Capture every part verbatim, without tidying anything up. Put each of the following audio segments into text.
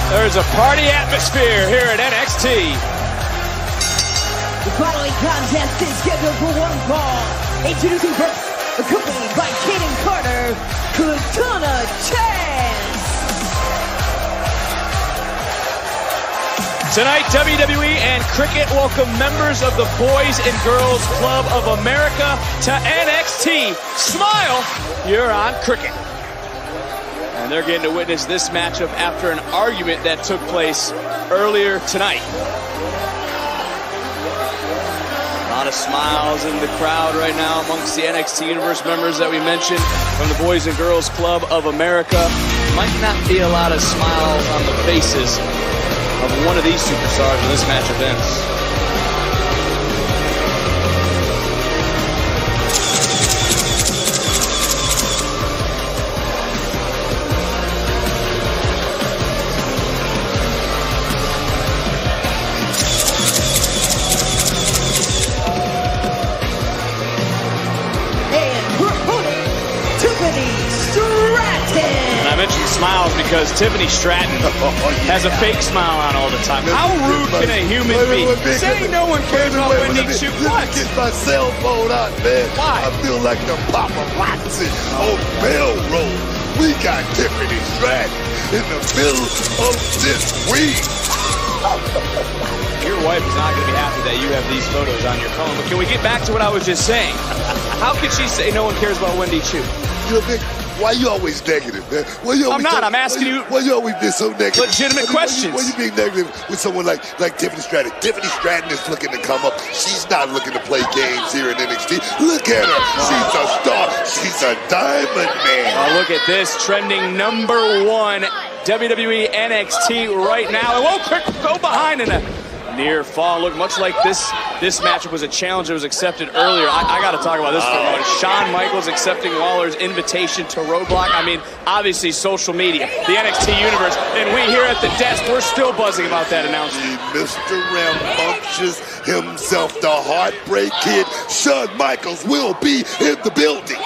There's a party atmosphere here at N X T. The following contest is scheduled for one fall. Introducing first, accompanied by Katana Carter, Katana Chance. Tonight, W W E and Cricket welcome members of the Boys and Girls Club of America to N X T. Smile, you're on Cricket. And they're getting to witness this matchup after an argument that took place earlier tonight. A lot of smiles in the crowd right now amongst the N X T Universe members that we mentioned from the Boys and Girls Club of America. Might not be a lot of smiles on the faces of one of these superstars when this matchup ends. Tiffany Stratton. And I mentioned smiles because Tiffany Stratton oh, yeah. has a fake smile on all the time. How rude can a human be? Say no one cares about Wendy Chu. What? Get my cell phone out, man. Why? I feel like the paparazzi on Bell Road. We got Tiffany Stratton in the middle of this week. Your wife is not going to be happy that you have these photos on your phone. But can we get back to what I was just saying? How could she say no one cares about Wendy Chu? You know, why you always negative, man? Why you always I'm not. So, I'm asking why you. Why you always been so negative? Legitimate why, questions. Why you, why you being negative with someone like like Tiffany Stratton? Tiffany Stratton is looking to come up. She's not looking to play games here in N X T. Look at her. She's a star. She's a diamond, man. Oh, look at this. Trending number one W W E N X T right now. And whoa, quick, go behind in a near fall. Look, much like this this matchup was a challenge that was accepted earlier. I, I got to talk about this for a moment. Shawn Michaels accepting Lawler's invitation to Roadblock. I mean, obviously social media, the N X T Universe, and we here at the desk, we're still buzzing about that announcement. Mister Rambunctious himself, the Heartbreak Kid, Shawn Michaels will be in the building.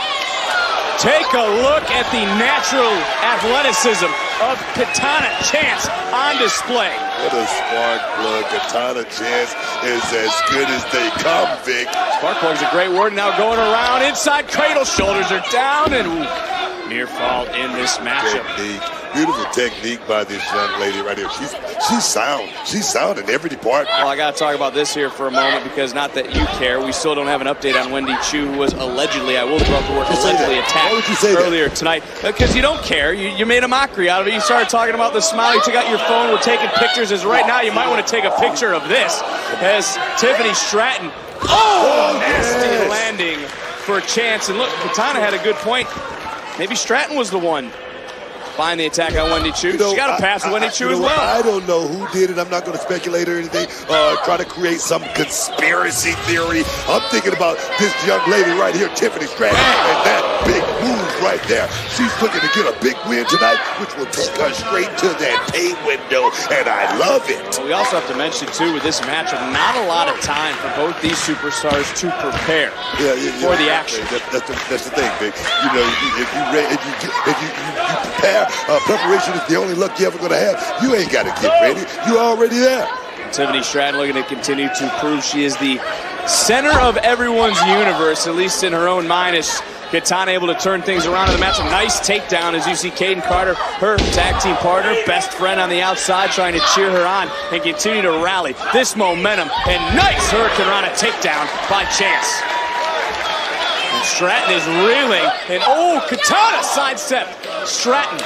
Take a look at the natural athleticism of Katana Chance on display. What a spark plug. Katana Chance is as good as they come, Vic. Spark plug's a great word. Now going around inside cradle. Shoulders are down and ooh, near fall in this matchup. Technique. Beautiful technique by this young lady right here. She's she's sound. She's sound in every department. Well, I got to talk about this here for a moment because not that you care. We still don't have an update on Wendy Chu, who was allegedly, I will throw the word allegedly attacked Why would you say earlier that? tonight. Because you don't care. You, you made a mockery out of it. You started talking about the smile. You took out your phone. We're taking pictures. As right now, you might want to take a picture of this as Tiffany Stratton. Oh, oh nasty yes. landing for Chance. And look, Katana had a good point. Maybe Stratton was the one find the attack on Wendy Chu. You know, she got a pass I, Wendy I, Chu you as know well. I don't know who did it. I'm not going to speculate or anything. Uh, try to create some conspiracy theory. I'm thinking about this young lady right here, Tiffany Stratton, and that big move right there. She's looking to get a big win tonight, which will take her straight to that pay window, and I love it. Well, we also have to mention, too, with this matchup, not a lot of time for both these superstars to prepare yeah, yeah, for yeah. the action. That, that's, the, that's the thing, Vic. You know, if you, if you, if you, you, you prepare, uh, preparation is the only luck you're ever going to have. You ain't got to get ready. You're already there. Tiffany Stratton looking to continue to prove she is the center of everyone's universe, at least in her own mind, as Katana able to turn things around in the match. A nice takedown as you see Katana Carter, her tag team partner, best friend on the outside, trying to cheer her on and continue to rally this momentum. And nice Hurricane Rana takedown by Chance. And Stratton is reeling, and oh, Katana sidestep. Stratton.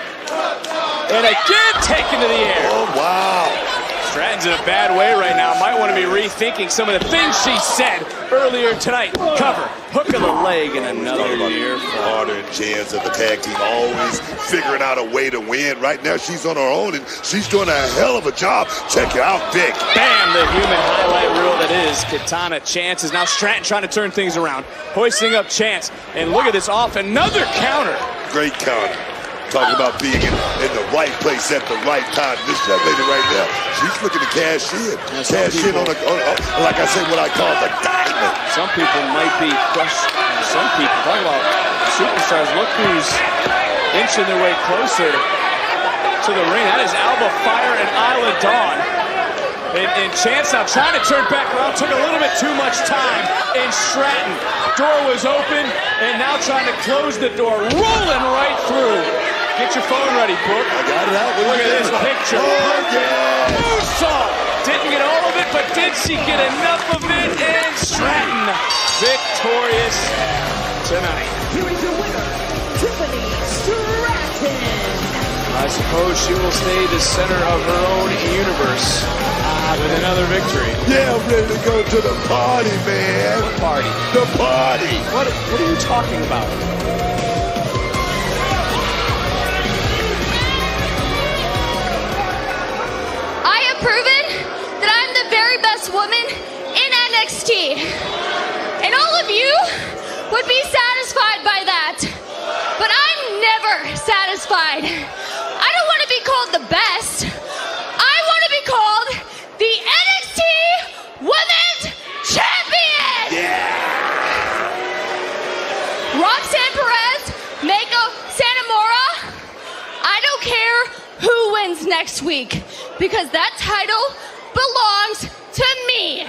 And again taken to the air. Oh, wow. Stratton's in a bad way right now. Might want to be rethinking some of the things she said earlier tonight. Cover, hook of the leg, and another year. Carter and Chance of the tag team always figuring out a way to win. Right now, she's on her own, and she's doing a hell of a job. Check it out, Vic. Bam, the human highlight reel that is Katana. Chance is now Stratton trying to turn things around. Hoisting up Chance, and look at this off. Another counter. Great counter. Talking about being in, in the right place at the right time. This young lady right now, she's looking to cash in. Yes, cash in on, a, on a, like I say, what I call the diamond. Some people might be questioning. Some people, talk about superstars, look who's inching their way closer to the ring. That is Alba Fire and Isla Dawn. And, and Chance now trying to turn back around, took a little bit too much time. And Stratton, door was open, and now trying to close the door, rolling right through. Get your phone ready, Brooke. I got it out. Look at this picture. Oh, yeah. Moonsault. Didn't get all of it, but did she get enough of it? And Stratton victorious tonight. Here is your winner, Tiffany Stratton. I suppose she will stay the center of her own universe uh, with another victory. Yeah, I'm ready to go to the party, man. What party? The party. What, what are you talking about? I have proven that I'm the very best woman in N X T. And all of you would be satisfied by that. But I'm never satisfied. I don't want to be called the best. I want to be called the N X T Women's Champion! Yeah. Roxanne Perez, Mako Sanamora, I don't care who wins next week, because that title belongs to me.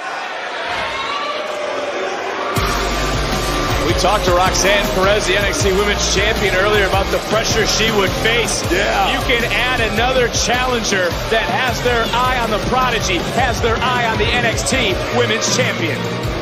We talked to Roxanne Perez, the N X T Women's Champion, earlier about the pressure she would face. Yeah. You can add another challenger that has their eye on the prodigy, has their eye on the N X T Women's Champion.